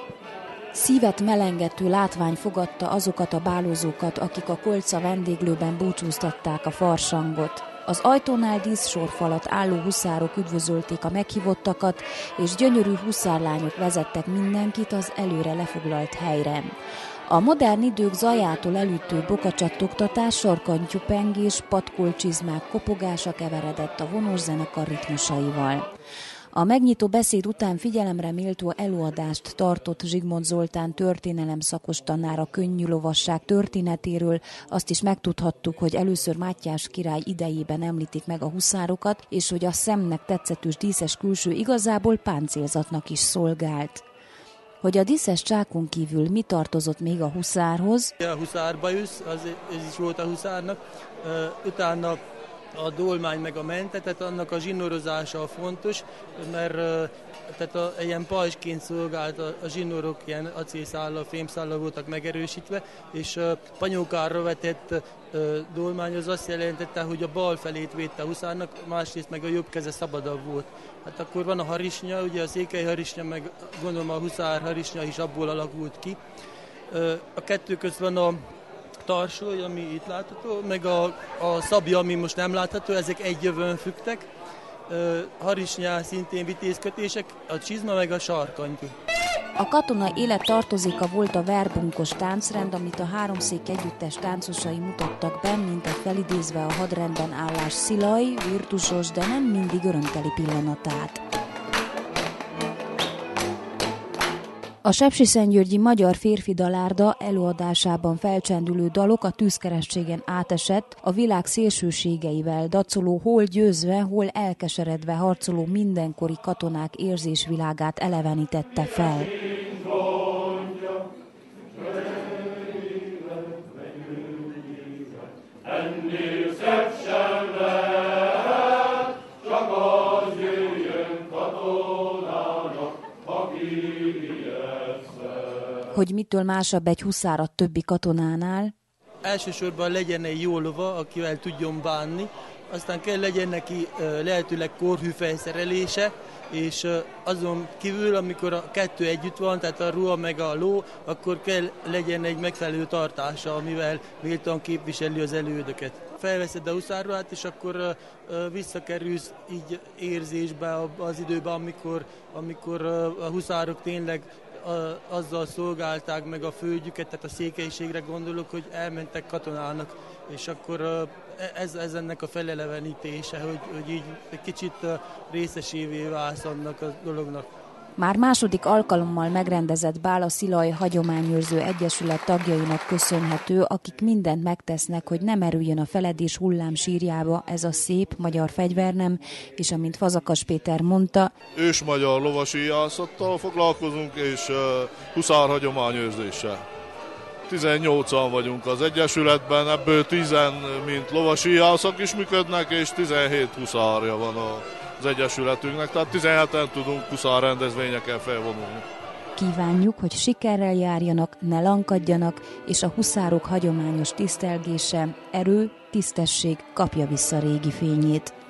Szívet melengető látvány fogadta azokat a bálózókat, akik a Kolca vendéglőben búcsúztatták a farsangot. Az ajtónál díszsorfalat álló huszárok üdvözölték a meghívottakat, és gyönyörű huszárlányok vezettek mindenkit az előre lefoglalt helyre. A modern idők zajától elütő bokacsattogtatás, sarkantyúpengés, patkolcsizmák kopogása keveredett a vonós zenekar ritmusaival. A megnyitó beszéd után figyelemre méltó előadást tartott Zsigmond Zoltán történelemszakos tanár a könnyű lovasság történetéről. Azt is megtudhattuk, hogy először Mátyás király idejében említik meg a huszárokat, és hogy a szemnek tetszetős díszes külső igazából páncélzatnak is szolgált. Hogy a díszes csákon kívül mi tartozott még a huszárhoz? A huszárbajusz, ez is volt a huszárnak, utána a dolmány meg a mente, tehát annak a zsinórozása fontos, mert tehát ilyen pajzsként szolgált a zsinórok, ilyen acélszállal, fémszállal voltak megerősítve, és panyókárra vetett dolmány az azt jelentette, hogy a bal felét védte a huszárnak, másrészt meg a jobb keze szabadabb volt. Hát akkor van a harisnya, ugye a székely harisnya, meg gondolom a huszár harisnya is abból alakult ki. A kettő közt van a tarsóly, ami itt látható, meg a szabja, ami most nem látható, ezek egy jövőn függtek. Harisnyá szintén vitézkötések, a csizma meg a sarkantyú. A katona élettartozéka volt a verbunkos táncrend, amit a háromszék együttes táncosai mutattak be, mint egy felidézve a hadrendben állás szilaj, virtusos, de nem mindig örömteli pillanatát. A sepsiszentgyörgyi magyar férfi dalárda előadásában felcsendülő dalok a tűzkeresztségen átesett, a világ szélsőségeivel dacoló, hol győzve, hol elkeseredve harcoló mindenkori katonák érzésvilágát elevenítette fel. Hogy mitől másabb egy huszár a többi katonánál? Elsősorban legyen egy jó lova, akivel tudjon bánni, aztán kell legyen neki lehetőleg korhű felszerelése, és azon kívül, amikor a kettő együtt van, tehát a ruha meg a ló, akkor kell legyen egy megfelelő tartása, amivel méltóan képviseli az elődöket. Felveszed a huszárruhát, és akkor visszakerülsz így érzésbe az időben, amikor a huszárok tényleg azzal szolgálták meg a földjüket, tehát a székelységre gondolok, hogy elmentek katonának, és akkor ez ennek a felelevenítése, hogy így egy kicsit részesévé válsz annak a dolognak. Már második alkalommal megrendezett bál a Szilaj Hagyományőrző Egyesület tagjainak köszönhető, akik mindent megtesznek, hogy ne merüljön a feledés hullám sírjába ez a szép magyar fegyvernem, és amint Fazakas Péter mondta, ős magyar lovasíjászattal foglalkozunk, és huszár hagyományőrzéssel. 18-an vagyunk az Egyesületben, ebből 10 mint lovasíjászak is működnek, és 17 huszárja van az Egyesületünknek, tehát 17-en tudunk huszár rendezvényeken felvonulni. Kívánjuk, hogy sikerrel járjanak, ne lankadjanak, és a huszárok hagyományos tisztelgése, erő, tisztesség kapja vissza régi fényét.